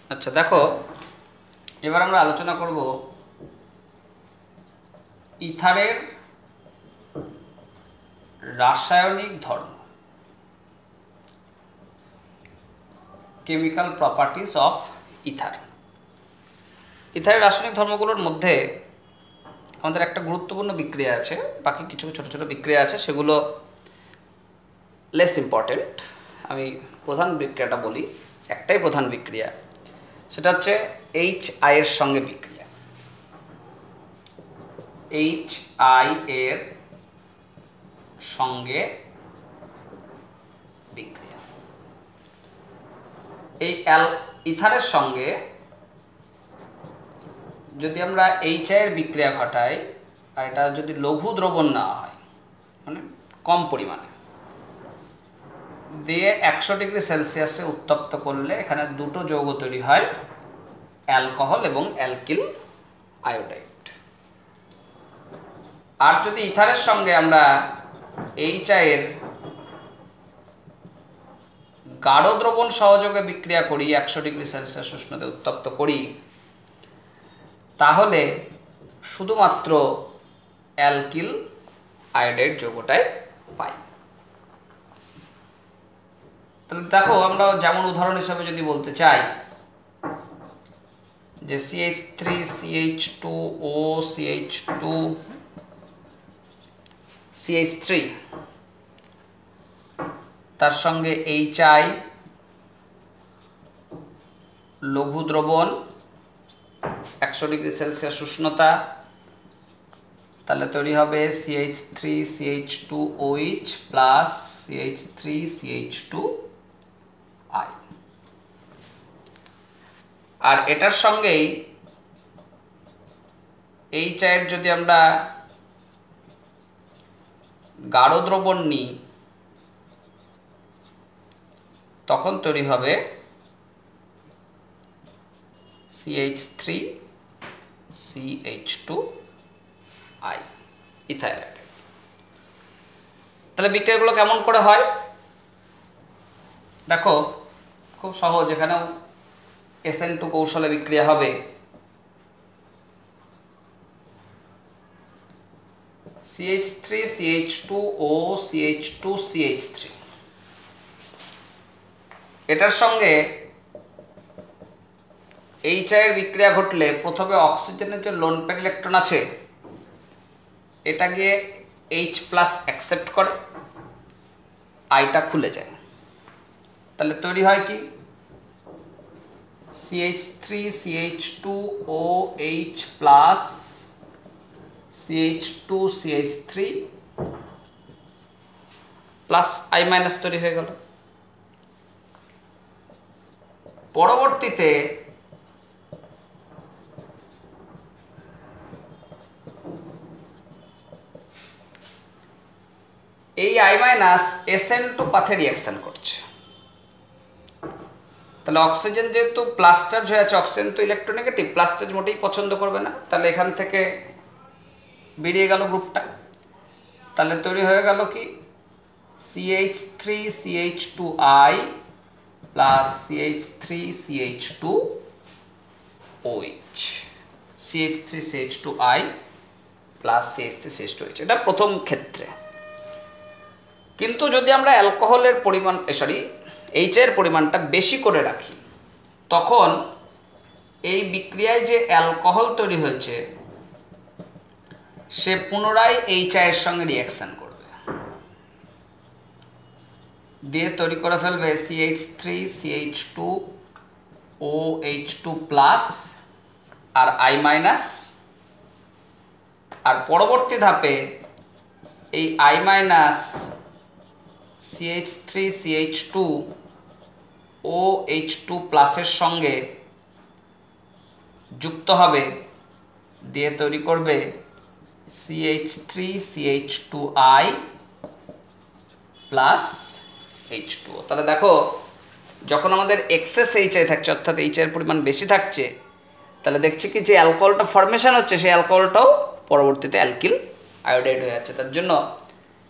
আচ্ছা দেখো, এবার আমরা আলোচনা করব ইথারের রাসায়নিক ধর্ম, কেমিক্যাল প্রপার্টিজ অফ ইথার। ইথারের রাসায়নিক ধর্মগুলোর মধ্যে আমাদের একটা গুরুত্বপূর্ণ বিক্রিয়া আছে, বাকি কিছু ছোট ছোট বিক্রিয়া আছে, সেগুলো লেস ইম্পর্টেন্ট। আমি প্রধান বিক্রিয়াটা বলি। একটাই প্রধান বিক্রিয়া, সেটা হচ্ছে HI এর সঙ্গে বিক্রিয়া। HI এর সঙ্গে বিক্রিয়া। এই ইথারের সঙ্গে যদি আমরা HI এর বিক্রিয়া ঘটাই, আর এটা যদি লঘু দ্রবণ নেওয়া হয়, মানে কম পরিমাণে দিয়ে 100 ডিগ্রি সেলসিয়াসে উত্তপ্ত করলে এখানে দুটো যৌগ তৈরি হয়, অ্যালকোহল এবং অ্যালকিল আয়োডাইড। আর যদি ইথারের সঙ্গে আমরা HI এর গাঢ় দ্রবণ সহযোগে বিক্রিয়া করি, 100 ডিগ্রি সেলসিয়াস উষ্ণতে উত্তপ্ত করি, তাহলে শুধুমাত্র অ্যালকিল আয়োডাইড যৌগটাই পাই। তাহলে দেখো, আমরা যেমন উদাহরণ হিসাবে যদি বলতে চাই যে CH3 CH2O CH2 CH3, তার সঙ্গে HI লঘু দ্রবণ, 100 ডিগ্রি সেলসিয়াস উষ্ণতা, তাহলে তৈরি হবে CH3 CH2OH plus CH3 CH2I। আর এটার সঙ্গেই HI এর যদি আমরা গাঢ় দ্রবণ নিই, তখন তৈরি হবে CH3 CH2I ইথাইল আয়োডাইড। তাহলে বিক্রিয়াগুলো কেমন করে হয় দেখো, খুব সহজ। এখানেও SN2 কৌশলে বিক্রিয়া হবে। CH3 CH2O CH2 CH3, এটার সঙ্গে HI এর বিক্রিয়া ঘটলে প্রথমে অক্সিজেনের যে লোন পেয়ার ইলেকট্রন আছে, এটা গিয়ে H+ অ্যাকসেপ্ট করে, আইটা খুলে যায়। তাহলে তৈরি হয় কি CH3 CH2OH plus CH2 CH3 plus I- তৈরি হয়ে গেল। পরবর্তীতে এই I- SN2 পাথে রিঅ্যাকশন করছে। তাহলে অক্সিজেন যেহেতু প্লাস চার্জ হয়ে আছে, অক্সিজেন তো ইলেকট্রোনেগেটিভ, প্লাস চার্জ মোটেই পছন্দ করবে না, তাহলে এখান থেকে বেরিয়ে গেল গ্রুপটা। তাহলে তৈরি হয়ে গেল কি CH3 CH2I plus CH3 CH2OH, CH3 CH2I plus CH3 CH2OH। এটা প্রথম ক্ষেত্রে। কিন্তু যদি আমরা অ্যালকোহলের পরিমাণ HI এর পরিমাণটা বেশি করে রাখি, তখন এই বিক্রিয়ায় যে অ্যালকোহল তৈরি হয়েছে সে পুনরায় HI এর সঙ্গে রিঅ্যাকশন করবে, দিয়ে তৈরি করে ফেলবে CH3 CH2OH2 plus R I-, আর পরবর্তী ধাপে এই I- CH3 CH2OH2 প্লাসের সঙ্গে যুক্ত হবে, দিয়ে তৈরি করবে CH3 CH2I প্লাস H2O। তাহলে দেখো, যখন আমাদের এক্সেস HI থাকছে, অর্থাৎ HI এর পরিমাণ বেশি থাকছে, তাহলে দেখছি কি যে অ্যালকোহলটা ফর্মেশন হচ্ছে, সেই অ্যালকোহলটাও পরবর্তীতে অ্যালকিল আয়োডাইড হয়ে যাচ্ছে। তার জন্য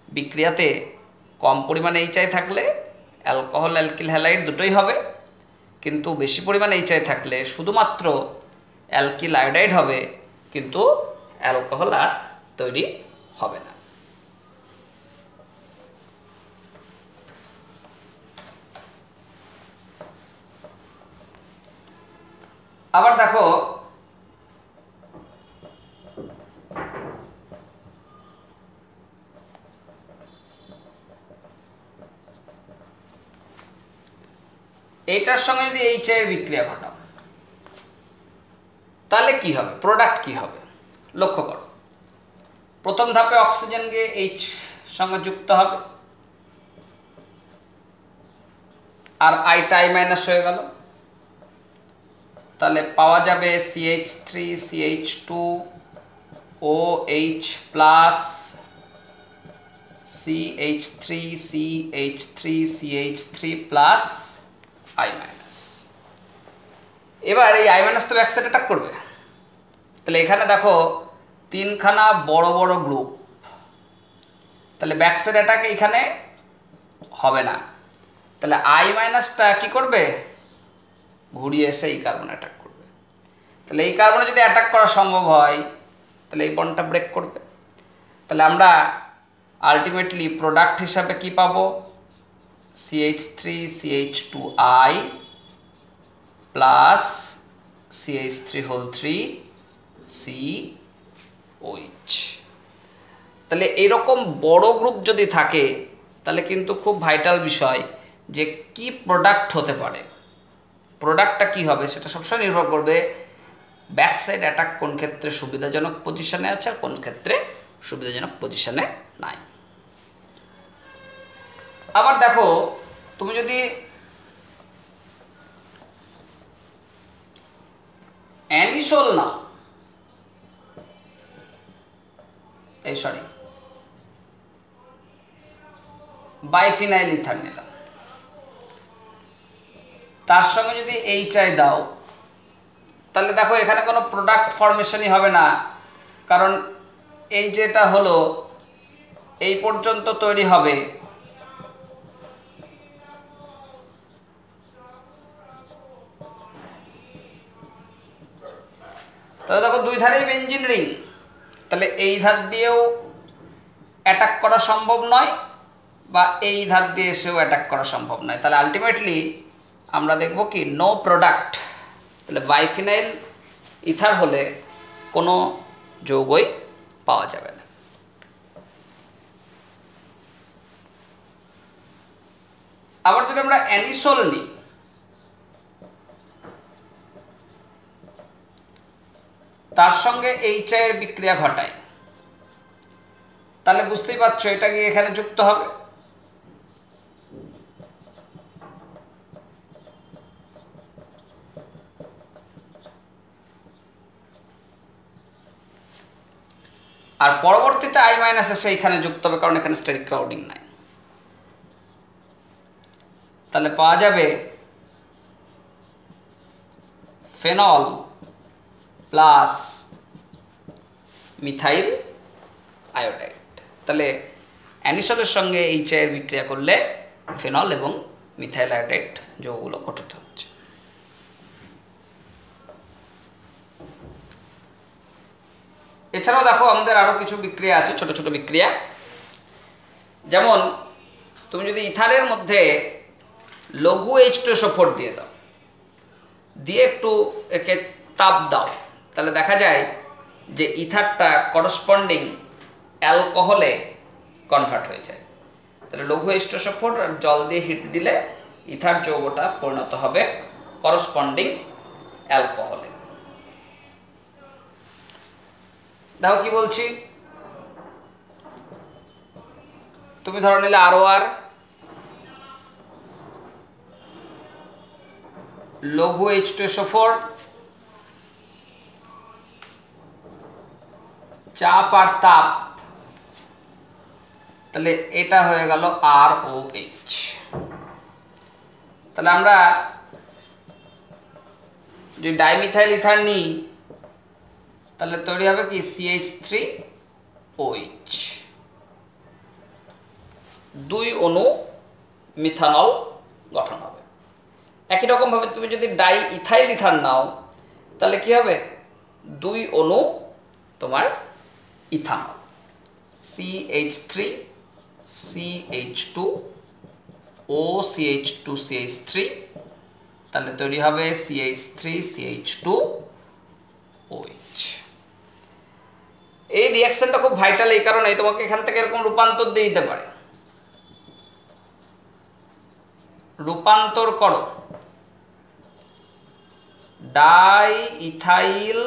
বিক্রিয়াতে কম পরিমাণে HI থাকলে অ্যালকোহল অ্যালকিল হ্যালাইড দুটোই হবে, কিন্তু বেশি পরিমাণে এইচআই থাকলে শুধুমাত্র অ্যালকিল আয়োডাইড হবে, কিন্তু অ্যালকোহল আর তৈরি হবে না। আবার দেখো এইটার সঙ্গে যদি এইচআই এর বিক্রিয়া ঘটাও তাহলে কি হবে, প্রোডাক্ট কি হবে লক্ষ্য করো। প্রথম ধাপে অক্সিজেন গিয়ে এইচ সঙ্গে যুক্ত হবে, আর আইটা আই মাইনাস হয়ে গেল, তাহলে পাওয়া যাবে CH3 CH2 OH plus CH3 CH3 CH3 plus I minus. এবার এই আই মাইনাস তো ব্যাক সাইড অ্যাটাক করবে, তাহলে এখানে দেখো তিনখানা বড় বড় গ্রুপ, তাহলে ব্যাক সাইড অ্যাটাক এখানে হবে না, তাহলে আই মাইনাসটা কি করবে, ঘুরিয়ে এসে এই কার্বন অ্যাটাক করবে। তাহলে এই কার্বনে যদি অ্যাটাক করা সম্ভব হয় তাহলে এই বন্ডটা ব্রেক করবে। তাহলে আমরা আলটিমেটলি প্রোডাক্ট হিসাবে কি পাবো, CH3 CH2I plus CH3 whole 3 COH। তাহলে এরকম বড় গ্রুপ যদি থাকে তাহলে কিন্তু খুব ভাইটাল বিষয় যে কি প্রোডাক্ট হতে পারে, প্রোডাক্টটা কি হবে সেটা সবসময় নির্ভর করবে ব্যাক সাইড অ্যাটাক কোন ক্ষেত্রে সুবিধাজনক পজিশনে আছে আর কোন ক্ষেত্রে সুবিধাজনক পজিশনে নাই। আবার দেখো তুমি যদি অ্যানিসোল নাও, বাইফিনাইল ইথার নিলাম, তার সঙ্গে যদি এইচআই দাও তাহলে দেখো এখানে কোনো প্রোডাক্ট ফরমেশনই হবে না, কারণ এই যেটা হলো এই পর্যন্ত তৈরি হবে, তাহলে দেখো দুই ধারেই বেনজিন রিং, তাহলে এই ধার দিয়েও অ্যাটাক করা সম্ভব নয় বা এই ধার দিয়ে এসেও অ্যাটাক করা সম্ভব নয়, তাহলে আলটিমেটলি আমরা দেখব কি নো প্রোডাক্ট। তাহলে বাইফিনাইল ইথার হলে কোনো যৌগই পাওয়া যাবে না। আবার যদি আমরা অ্যানিসোল নিই, তার সঙ্গে এইচআই এর বিক্রিয়া ঘটায়, তাহলে বুঝতেই পারছো এটা গিয়ে এখানে যুক্ত হবে, আর পরবর্তীতে আই মাইনাস এসে এখানে যুক্ত হবে, কারণ এখানে স্টেরিক ক্রাউডিং নাই। তাহলে পাওয়া যাবে ফেনল প্লাস মিথাইল আয়োডাইড। তাহলে অ্যানিসোলের সঙ্গে এইচআই এর বিক্রিয়া করলে ফেনল এবং মিথাইল আয়োডাইড যৌগগুলো গঠিত হচ্ছে। এছাড়াও দেখো আমাদের আরও কিছু বিক্রিয়া আছে, ছোট ছোট বিক্রিয়া, যেমন তুমি যদি ইথারের মধ্যে লঘু H2SO4 দিয়ে দাও, দিয়ে একটু একে তাপ দাও, তাহলে দেখা যায় যে ইথারটা করসপন্ডিং অ্যালকোহলে কনভার্ট হয়ে যায়। তাহলে লঘু H2SO4 আর জল দিয়ে হিট দিলে ইথার যৌগটা পরিণত হবে করসপন্ডিং অ্যালকোহলে। দেখো কি বলছি, তুমি ধরে নিলে ROR, লঘু H2SO4, চাপ আর তাপ, তাহলে এটা হয়ে গেল ROH। তাহলে আমরা যদি ডাইমিথাইল ইথার নিই তাহলে তৈরি হবে কি CH3OH, দুই অণু মিথানল গঠন হবে। একই রকমভাবে তুমি যদি ডাই ইথাইল ইথার নাও তাহলে কি হবে, 2 অণু তোমার ethanol, CH3 CH2 OCH2 CH3, তাহলে তৈরি হবে CH3 CH2 OH। এই রিঅ্যাকশনটা খুব ভাইটাল, এই কারণে তোমাকে এখান থেকে এরকম রূপান্তর দিয়ে দিতে পারে। রূপান্তর করো ডাই ইথাইল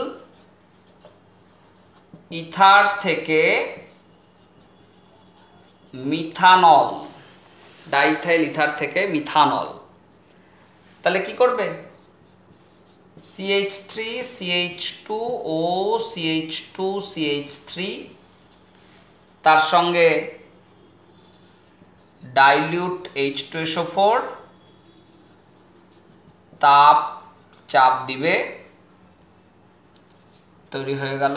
ইথার থেকে মিথানল, ডাইথাইল ইথার থেকে মিথানল, তাহলে কি করবে, CH3 CH2 O CH2 CH3, তার সঙ্গে ডাইলিউট H2SO4, তাপ চাপ দিবে, তৈরি হয়ে গেল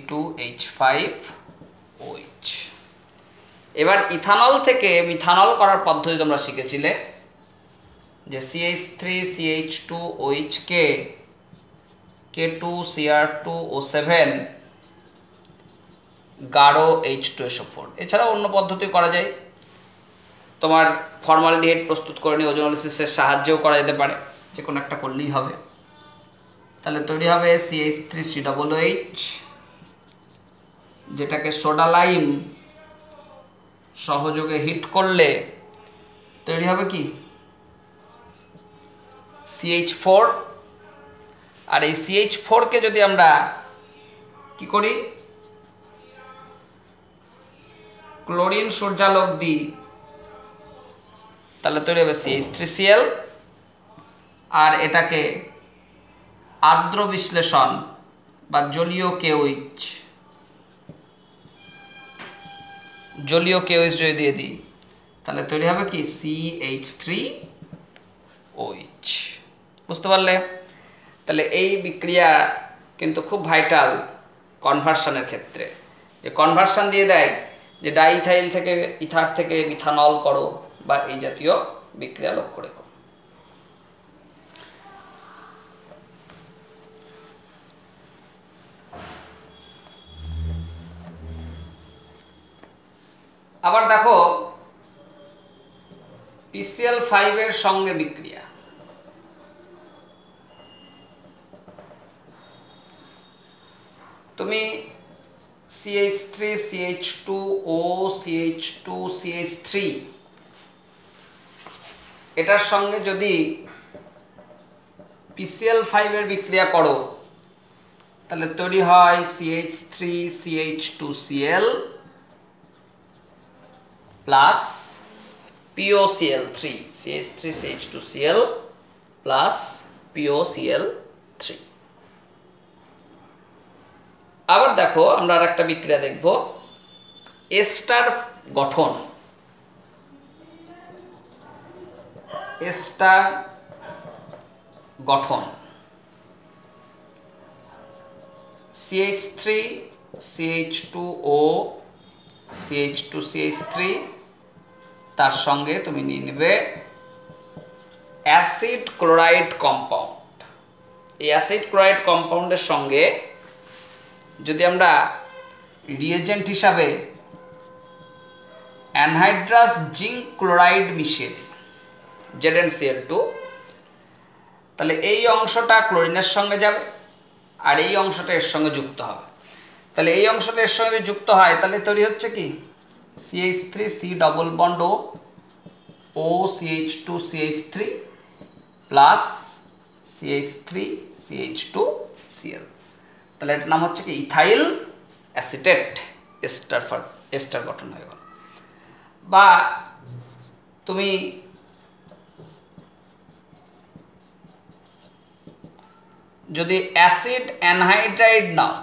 C2H5OH। এবার ইথানল থেকে মিথানল করার পদ্ধতি তোমরা শিখেছিলে যে CH3 CH2OH কে K2Cr2O7 গাঢ় H2SO4। এছাড়া অন্য পদ্ধতি করা যায়, তোমার ফর্মালডিহাইড প্রস্তুত করে নিয়ে ওজোনোলিসিসের সাহায্যেও করা যেতে পারে, যে কোনো একটা করলেই হবে। তাহলে তৈরি হবে CH3COOH, যেটাকে সোডা লাইম সহযোগে হিট করলে তৈরি হবে কি CH4। আর এই CH4 কে যদি আমরা কি করি, ক্লোরিন সূর্যালোক দিই, তাহলে তৈরি হবে CH3Cl। আর এটাকে আর্দ্র বিশ্লেষণ বা জলীয় KOH যদি দিয়ে দিই তাহলে তৈরি হবে কি CH3OH। বুঝতে পারলে? তাহলে এই বিক্রিয়া কিন্তু খুব ভাইটাল কনভার্সনের ক্ষেত্রে, যে কনভার্সন দিয়ে দেয় যে ডাইইথাইল থেকে ইথার থেকে মিথানল করো বা এই জাতীয় বিক্রিয়া লক্ষ্য রেখো। আবার দেখো PCl5 এর সঙ্গে বিক্রিয়া, তুমি CH3 CH2O CH2 CH3 এটার সঙ্গে যদি PCl5 এর বিক্রিয়া করো তাহলে তৈরি হয় CH3 CH2Cl plus POCl3, CH3 CH2Cl plus POCl3। আবার দেখো আমরা আর একটা বিক্রিয়া দেখব, এস্টার গঠন, এস্টার গঠন CH3 CH2O CH2 CH3, তার সঙ্গে তুমি নিয়ে নেবে অ্যাসিড ক্লোরাইড কম্পাউন্ড। এই অ্যাসিড ক্লোরাইড কম্পাউন্ডের সঙ্গে যদি আমরা রিয়েজেন্ট হিসাবে অ্যানহাইড্রাস জিঙ্ক ক্লোরাইড মিশিয়ে দিই ZnCl2, তাহলে এই অংশটা ক্লোরিনের সঙ্গে যাবে আর এই অংশটা এর সঙ্গে যুক্ত হবে। তাহলে এই অংশটা এর সঙ্গে যুক্ত হয় তাহলে তৈরি হচ্ছে কি CH3C double bond O CH2 CH3 plus CH3 CH2Cl, তাহলে এটার নাম হচ্ছে কি ইথাইল অ্যাসিটেট এস্টার গঠন হয়ে গেল। বা তুমি যদি অ্যাসিড অ্যানহাইড্রাইড নাও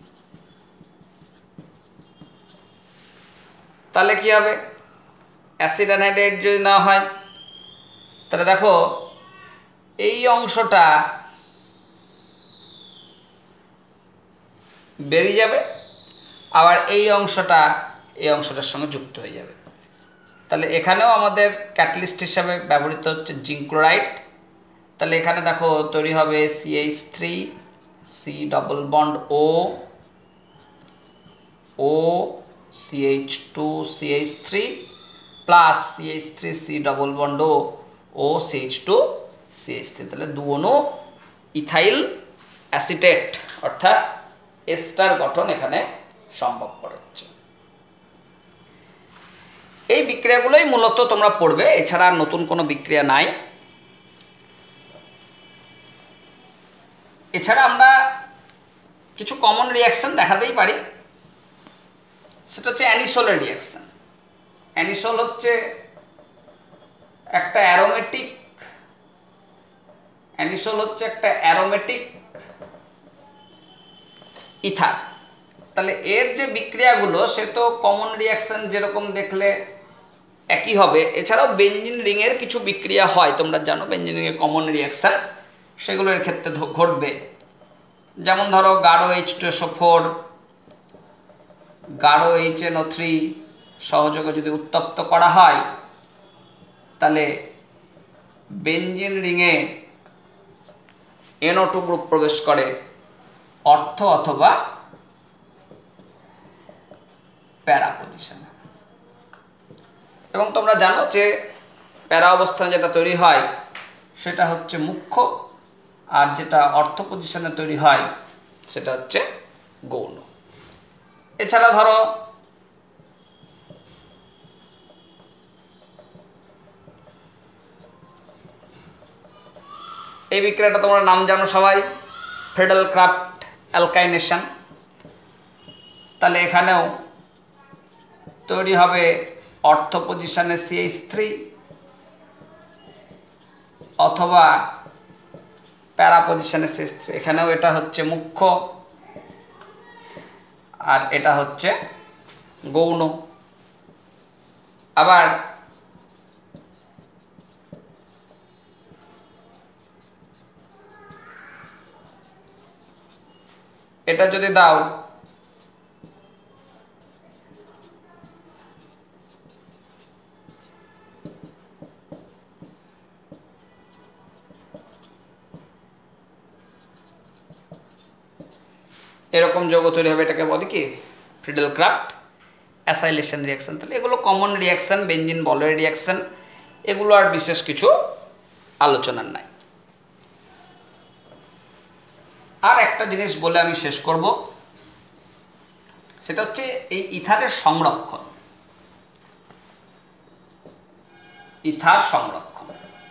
তাহলে কি হবে, অ্যাসিড অ্যানহাইড্রাইড যদি না হয় তাহলে দেখো এই অংশটা বেরিয়ে যাবে, আবার এই অংশটার সঙ্গে যুক্ত হয়ে যাবে। তাহলে এখানেও আমাদের ক্যাটালিস্ট হিসাবে ব্যবহৃত হচ্ছে জিঙ্ক ক্লোরাইড, তাহলে এখানে দেখো তৈরি হবে CH3 C double bond O CH2 CH3 plus CH3 C double bond O CH2 CH3, তাহলে দু অণু ইথাইল অ্যাসিটেট অর্থাৎ এস্টার গঠন এখানে সম্ভবপর হচ্ছে। এই বিক্রিয়াগুলোই মূলত তোমরা পড়বে, এছাড়া নতুন কোনো বিক্রিয়া নাই। এছাড়া আমরা কিছু কমন রিয়াকশন দেখাতেই পারি, সেটা হচ্ছে অ্যানিসোলের রিয়াকশন। অ্যানিসোল হচ্ছে একটা অ্যারোমেটিক ইথার। তাহলে এর যে বিক্রিয়াগুলো সে তো কমন রিয়াকশন যেরকম দেখলে একই হবে, এছাড়াও বেঞ্জিন রিংয়ের কিছু বিক্রিয়া হয়, তোমরা জানো বেঞ্জিন রিংয়ের কমন রিয়াকশন সেগুলোর ক্ষেত্রে ঘটবে। যেমন ধরো গাঢ় H2SO4 গাঢ় HNO3 সহযোগে যদি উত্তপ্ত করা হয় তাহলে বেঞ্জিন রিংয়ে NO2 গ্রুপ প্রবেশ করে অর্থ অথবা প্যারা পজিশনে। এবং তোমরা জানো যে প্যারা অবস্থানে যেটা তৈরি হয় সেটা হচ্ছে মুখ্য, আর যেটা অর্থ পজিশনে তৈরি হয় সেটা হচ্ছে গৌণ। এছাড়া ধরো এই বিক্রিয়াটা তোমরা নাম জানো সবাই, ফ্রেডেল-ক্রাফট অ্যালকাইনেশন। তাহলে এখানেও তৈরি হবে অর্থ পজিশনে CH3 অথবা প্যারা পজিশনে CH3। এখানেও এটা হচ্ছে মুখ্য আর এটা হচ্ছে গৌণ। আবার এটা যদি দাও এরকম যৌগ তৈরি হবে, এটাকে বলে কি ফ্রিডেল-ক্রাফট অ্যাসাইলেশন রিয়াকশন। তাহলে এগুলো কমন রিয়াকশন, বেঞ্জিন বলয়ের রিয়াকশন, এগুলো আর বিশেষ কিছু আলোচনার নাই। আর একটা জিনিস বলে আমি শেষ করব, সেটা হচ্ছে এই ইথারের সংরক্ষণ। ইথার সংরক্ষণ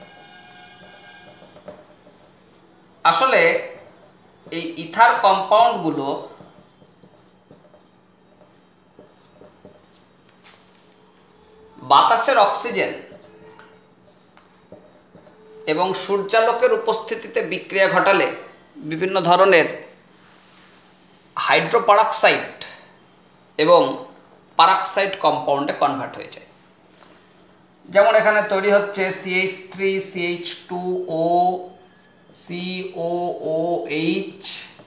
আসলে এই ইথার কম্পাউন্ডগুলো বাতাসের অক্সিজেন এবং সূর্যালোকের উপস্থিতিতে বিক্রিয়া ঘটালে বিভিন্ন ধরনের হাইড্রোপারক্সাইড এবং পারক্সাইড কম্পাউন্ডে কনভার্ট হয়ে যায়। যেমন এখানে তৈরি হচ্ছে CH3 CH2O COOH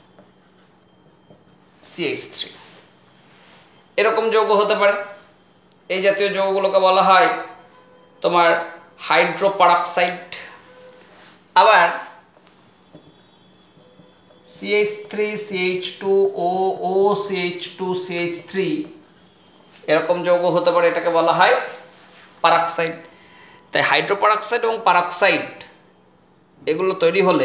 CH3, এরকম যৌগ হতে পারে। এই জাতীয় যৌগগুলোকে বলা হয় তোমার হাইড্রোপারক্সাইড। আবার CH3 CH2OO CH2 CH3 এরকম যৌগ হতে পারে, এটাকে বলা হয় পারক্সাইড। তাই হাইড্রোপারক্সাইড এবং পারক্সাইড এগুলো তৈরি হলে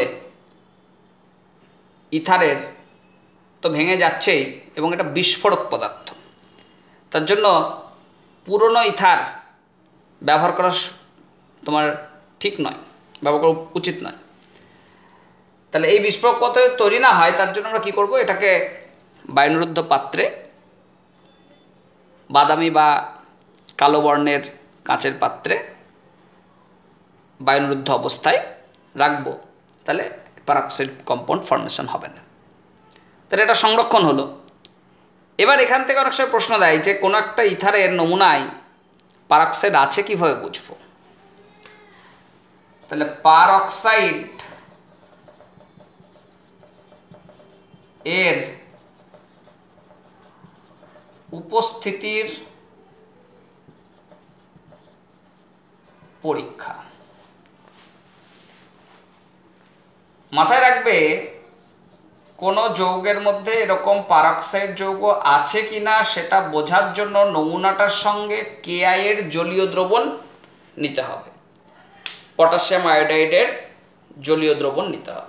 ইথারের তো ভেঙে যাচ্ছেই এবং এটা বিস্ফোরক পদার্থ। তার জন্য পুরনো ইথার ব্যবহার করা তোমার ঠিক নয়, ব্যবহার করা উচিত নয়। তাহলে এই বিস্ফোরক পদার্থ তৈরি না হয় তার জন্য আমরা কী করব, এটাকে বায়ুনিরুদ্ধ পাত্রে বাদামি বা কালো বর্ণের কাঁচের পাত্রে বায়ুনিরুদ্ধ অবস্থায় রাখবো, তাহলে পারক্সাইড কম্পাউন্ড ফর্মেশন হবে না। তাহলে এটা সংরক্ষণ হলো। এবার এখান থেকে অনেক সময় প্রশ্ন দেয় যে কোনো একটা ইথারের নমুনায় পারক্সাইড আছে কিভাবে বুঝবো। তাহলে পারক্সাইড এর উপস্থিতির পরীক্ষা। রাখবে কোনো যৌগের মধ্যে এরকম পারক্সাইড যৌগ আছে কিনা সেটা বোঝার জন্য নমুনাটার সঙ্গে Ki এর জলীয় দ্রবণ নিতে হবে, পটাশিয়াম আয়োডাইডের জলীয় দ্রবণ নিতে হবে,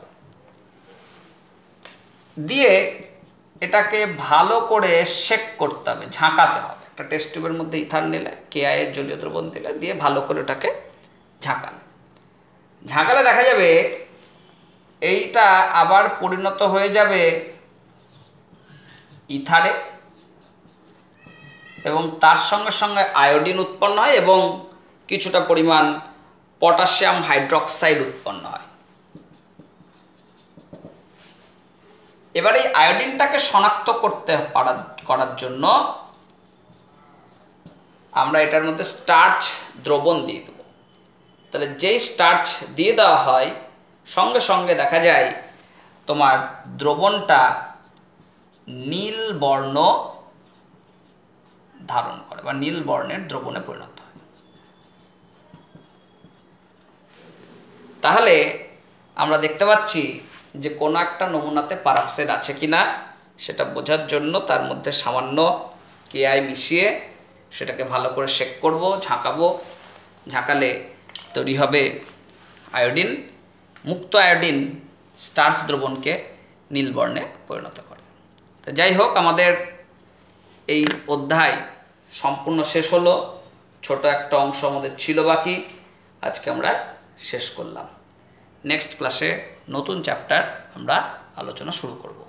দিয়ে এটাকে ভালো করে শেক করতে হবে, ঝাঁকাতে হবে। একটা টেস্ট টিউবের মধ্যে ইথার নিলে, Ki এর জলীয় দ্রবণ দিলে, দিয়ে ভালো করে ওটাকে ঝাঁকালে দেখা যাবে এইটা আবার পরিণত হয়ে যাবে ইথারে, এবং তার সঙ্গে সঙ্গে আয়োডিন উৎপন্ন হয় এবং কিছুটা পরিমাণ পটাশিয়াম হাইড্রক্সাইড উৎপন্ন হয়। এবার এই আয়োডিনটাকে শনাক্ত করার জন্য আমরা এটার মধ্যে স্টার্চ দ্রবণ দিয়ে দেব। তাহলে যেই স্টার্চ দিয়ে দেওয়া হয় সঙ্গে সঙ্গে দেখা যায় তোমার দ্রবণটা নীল বর্ণ ধারণ করে বা নীল বর্ণের দ্রবণে পরিণত হয়। তাহলে আমরা দেখতে পাচ্ছি যে কোনো একটা নমুনাতে পারক্সাইড আছে কিনা সেটা বোঝার জন্য তার মধ্যে সামান্য Ki মিশিয়ে সেটাকে ভালো করে শেক করব, ঝাঁকাবো। ঝাঁকালে তৈরি হবে আয়োডিন। মুক্ত আয়োডিন স্টার্চ দ্রবণকে নীল বর্ণে পরিণত করে। তো যাই হোক, আমাদের এই অধ্যায় সম্পূর্ণ শেষ হলো। ছোট একটা অংশ আমাদের ছিল বাকি, আজকে আমরা শেষ করলাম। নেক্সট ক্লাসে নতুন চ্যাপ্টার আমরা আলোচনা শুরু করব।